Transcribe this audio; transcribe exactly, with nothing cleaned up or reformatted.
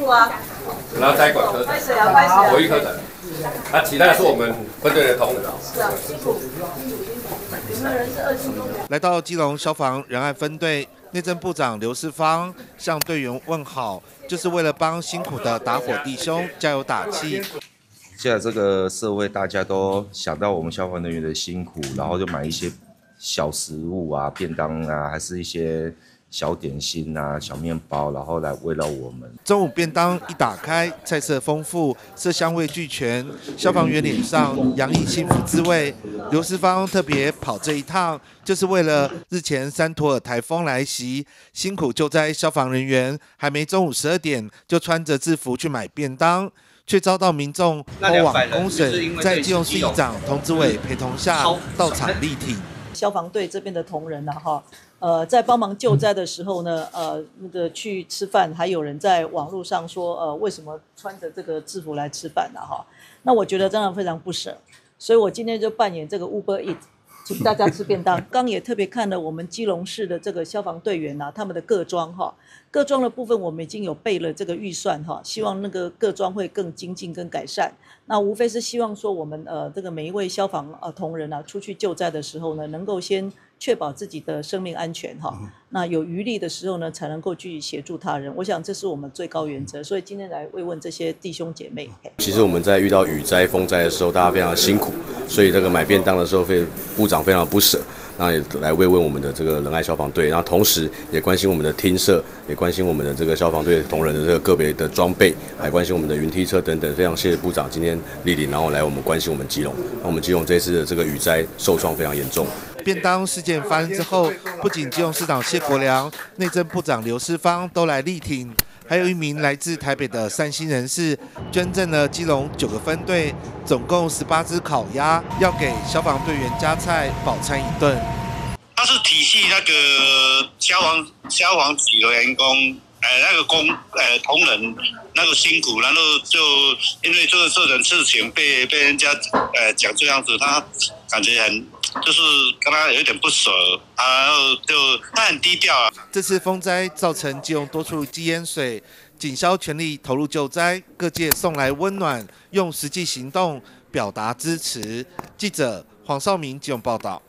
苦啊！ 然后栽管科长，我一科长，啊，其他的是我们分队的同仁。 是啊，辛苦。有没有人是二星公园？ 来到基隆消防仁爱分队，内政部长刘世芳向队员问好，就是为了帮辛苦的打火弟兄加油打气。 现在这个社会，大家都想到我们消防人员的辛苦，然后就买一些小食物啊、便当啊，还是一些小点心啊、小面包，然后来慰劳我们。 中午便当一打开，菜色丰富，色香味俱全，消防员脸上洋溢幸福滋味。刘世芳特别跑这一趟，就是为了日前三托尔台风来袭，辛苦救灾消防人员还没中午十二点就穿着制服去买便当。却遭到民众欧网公审，在基隆市议长童子伟陪同下到场力挺。 消防队这边的同仁呐，哈，呃，在帮忙救灾的时候呢，呃，那个去吃饭，还有人在网络上说，呃，为什么穿着这个制服来吃饭呢？哈，那我觉得真的非常不舍，所以我今天就扮演这个 Uber Eat。请大家吃便当。刚也特别看了我们基隆市的这个消防队员啊，他们的各装哈，各装的部分我们已经有备了这个预算哈，希望那个各装会更精进跟改善。那无非是希望说我们呃这个每一位消防呃同仁啊出去救灾的时候呢，能够先确保自己的生命安全哈。那有余力的时候呢，才能够去协助他人。我想这是我们最高原则。所以今天来慰问这些弟兄姐妹。 其实我们在遇到雨灾、风灾的时候，大家非常辛苦，所以这个买便当的时候，非部长非常不舍。那也来慰问我们的这个仁爱消防队，然后同时也关心我们的厅舍，也关心我们的这个消防队同仁的这个个别的装备，还关心我们的云梯车等等。非常谢谢部长今天莅临，然后来我们关心我们基隆。那我们基隆这次的这个雨灾受创非常严重。 便当事件发生之后，不仅基隆市长谢国良、内政部长刘世芳都来力挺。还有一名来自台北的善心人士捐赠了基隆九个分队，总共十八只烤鸭，要给消防队员加菜饱餐一顿。 他是体系那个消防消防局的员工，呃，那个工呃同仁那个辛苦，然后就因为这个这种事情被被人家呃讲这样子，他感觉很。就是跟他有一点不舍，然后就他很低调啊。 这次风灾造成基隆多处积淹水，警消全力投入救灾，各界送来温暖，用实际行动表达支持。记者黄少明基隆报道。